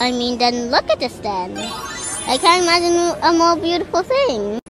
then look at this then. I can't imagine a more beautiful thing.